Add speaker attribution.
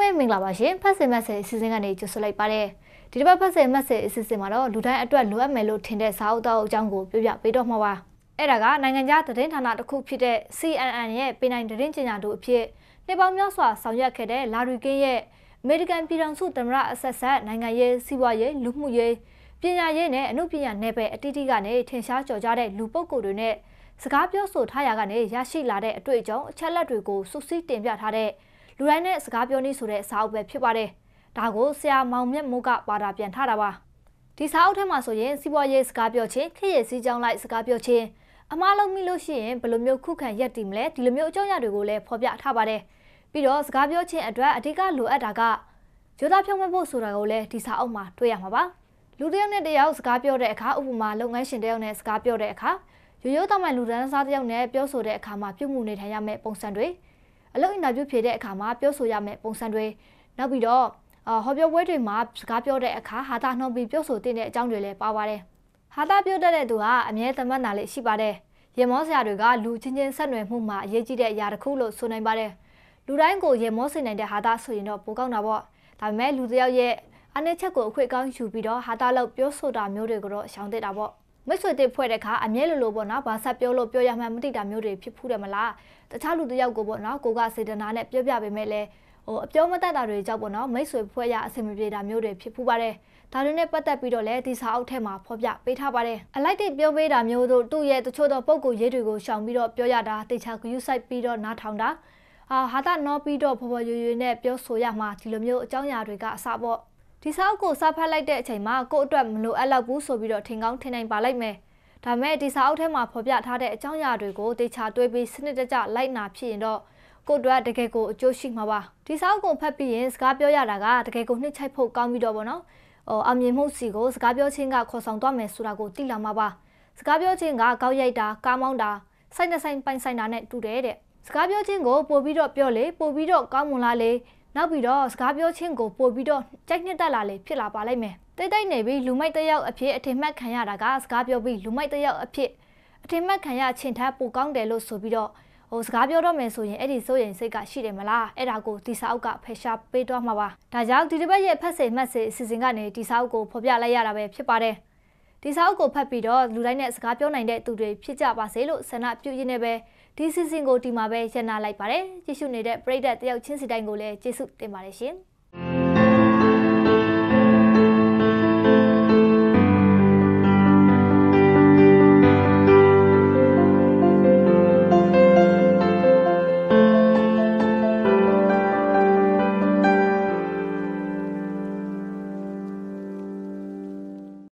Speaker 1: မဲမင်္ဂလာပါရှင်ဖတ်စင်မတ်ဆယ်အစီအစဉ်ကနေကြိုဆိုလိုက်ပါတယ်ဒီတစ်ပတ်ဖတ်စင်မတ်ဆယ်အစီအစဉ်မှာတော့လူတိုင်းအတွက်လိုအပ်မယ်လို့ထင်တဲ့စာအုပ်တောက်အကြောင်းကိုပြောပြပေးတော့မှာပါအဲ့ဒါကနိုင်ငံခြားသတင်းဌာနတစ်ခုဖြစ်တဲ့ CNN ရဲ့ပြည်နိုင်သတင်းကြေညာသူအဖြစ်နှစ်ပေါင်းများစွာဆောင်ရွက်ခဲ့တဲ့လာရီကင်းရဲ့အမေရိကန်ပြည်ထောင်စုသမ္မတအဆက်ဆက်နိုင်ငံရေးစီးပွားရေးလူမှုရေးပညာရေးနဲ့အမှုပညာနယ်ပယ်အသီးသီးကနေထင်ရှားကျော်ကြားတဲ့လူပုဂ္ဂိုလ်တွေနဲ့စကားပြောဆိုထားရာကနေရရှိလာတဲ့အတွေ့အကြုံအချက်လက်တွေကိုစုစည်းတင်ပြထားတဲ့လူတိုင်းနဲ့စကားပြောနည်းဆိုတဲ့စာအုပ်ပဲဖြစ်ပါတယ်။ဒါကိုဆရာမောင်မြတ်မိုးကပါတာပြန်ထားတာပါ။ဒီစာအုပ်ထဲမှာဆိုရင်စီးပွားရေးစကားပြောခြင်းခေတ်ရဲ့စီးကြောင်းလိုက်စကားပြောခြင်းအမှားလုံးမိလို့ရှိရင်ဘယ်လိုမျိုးခုခံရက်တည်မလဲဒီလိုမျိုးအကြောင်းအရာတွေကိုလည်းဖော်ပြထားပါတယ်။ပြီးတော့စကားပြောခြင်းအတွက်အဓိကလိုအပ်တာကရိုးသားဖြောင့်မတ်ဖို့ဆိုတာကိုလည်းဒီစာအုပ်မှာတွေ့ရမှာပါ။လူတစ်ယောက်နဲ့တစ်ယောက်စကားပြောတဲ့အခါဥပမာလုပ်ငန်းရှင်တစ်ယောက်နဲ့စကားပြောတဲ့အခါရိုးသားမှန်လူတန်းစားတစ်ယောက်နဲ့ပြောဆိုတဲ့အခါမှာပြုမှုနေထိုင်ရမယ့်ပုံစံတွေအလုပ်အင်တာဗျူးဖြေတဲ့အခါမှာပြောဆိုရမယ့်ပုံစံတွေနောက်ပြီးတော့ဟောပြောပွဲတွေမှာစကားပြောတဲ့အခါဟာတာနှောပြီးပြောဆိုတဲ့အကြောင်းတွေလည်းပါပါတယ်။ဟာတာပြောတတ်တဲ့သူဟာအမြဲတမ်းနာလေးရှိပါတယ်။ရေမောဆရာတွေကလူချင်းချင်းဆက်နွယ်မှုမှာအရေးကြီးတဲ့အရာတစ်ခုလို့ဆိုနိုင်ပါတယ်။လူတိုင်းကိုရေမောစေနိုင်တဲ့ဟာတာဆိုရင်တော့ပိုကောင်းတာပေါ့။ဒါပေမဲ့လူတစ်ယောက်ရဲ့အနည်းချက်ကိုအခွင့်ကောင်းယူပြီးတော့ဟာတာလောက်ပြောဆိုတာမျိုးတွေကိုတော့ရှောင်သင့်တာပေါ့။မိတ်ဆွေတွေဖွဲ့တဲ့အခါအမြဲလိုပေါ့နော်ဘာဆက်ပြောလို့ပြောရမှန်းမသိတာမျိုးတွေဖြစ်ဖူးတယ်မလားတခြားလူတစ်ယောက်ကိုပေါ့နော်ကိုကစေတနာနဲ့ပြောပြပေးမဲ့လဲအပြောမတတ်တာတွေကြောင့်ပေါ့နော်မိတ်ဆွေဖွဲ့ရအဆင်မပြေတာမျိုးတွေဖြစ်ဖူးပါတယ်ဒါတွေနဲ့ပတ်သက်ပြီးတော့လဲဒီစာအုပ်ထဲမှာဖော်ပြပေးထားပါတယ်အလိုက်တွေပြောပေးတာမျိုးတို့သူ့ရဲ့တချို့သောပုံကိုရေးတွေကိုရှောင်ပြီးတော့ပြောရတာတေချာဂရုစိုက်ပြီးတော့နားထောင်တာဟာတာနော်ပြီးတော့ဖော်ဖော်ရွရွနဲ့ပြောဆိုရမှာဒီလိုမျိုးအကြောင်းအရာတွေကအစပေါ့ဒီစာအုပ်ကိုစဖတ်လိုက်တဲ့အချိန်မှာကို့အတွက်မလိုအပ်တော့ဘူးဆိုပြီးတော့ထင်ကောင်းထင်နိုင်ပါလိုက်မယ်ဒါမဲ့ဒီစာအုပ်ထဲမှာဖော်ပြထားတဲ့အကြောင်းအရာတွေကိုတေချာတွေးပြီးစနစ်တကျလိုက်နာဖြစ်ရင်တော့ကို့အတွက်တကယ်ကိုအကျိုးရှိမှာပါဒီစာအုပ်ကိုဖတ်ပြီးရင်စကားပြောရတာကတကယ်ကိုနှိမ့်ချိုက်ဖို့ကောင်းပြီးတော့ပေါ့နော်အောင်မြင်မှုစီကိုစကားပြောခြင်းကခေါ်ဆောင်သွားမယ်ဆိုတာကိုသိလာမှာပါစကားပြောခြင်းကကောက်ရိုက်တာကားမောင်းတာစိုက်နေဆိုင်ပိုင်ဆိုင်တာနဲ့တူတယ်တဲ့စကားပြောခြင်းကိုပို့ပြီးတော့ပြောလေပို့ပြီးတော့ကောင်းမွန်လာလေနောက်ပြီးတော့စကားပြောခြင်းကိုပို့ပြီးတော့ကြိုက်နှစ်တက်လာလေဖြစ်လာပါလိမ့်မယ်တိတ်တိတ်နေပြီးလူမိုက်တယောက်အဖြစ်အထင်မှတ်ခံရတာကစကားပြောပြီးလူမိုက်တယောက်အဖြစ်အထင်မှတ်ခံရခြင်းထက်ပိုကောင်းတယ်လို့ဆိုပြီးတော့စကားပြောတော့မယ်ဆိုရင်အဲ့ဒီစိုးရင်စိတ်ကရှိတယ်မလားအဲ့ဒါကိုဒီစာအုပ်ကဖယ်ရှားပေးတော့မှာပါဒါကြောင့်ဒီတစ်ပတ်ရဲ့ဖတ်စေမှတ်စေအစီအစဉ်ကနေဒီစာအုပ်ကိုဖော်ပြလိုက်ရတာပဲဖြစ်ပါတယ်ဒီစာအုပ်ကိုဖတ်ပြီးတော့လူတိုင်းနဲ့စကားပြောနိုင်တဲ့သူတွေဖြစ်ကြပါစေလို့ဆန္ဒပြုရင်းနဲ့ပဲဒီအစီအစဉ်ကိုဒီမှာပဲရပ်နာလိုက်ပါတယ်ကြည့်ရှုနေတဲ့ပရိသတ်တယောက်ချင်းစီတိုင်းကိုလည်းကျေးဇူးတင်ပါတယ်ရှင်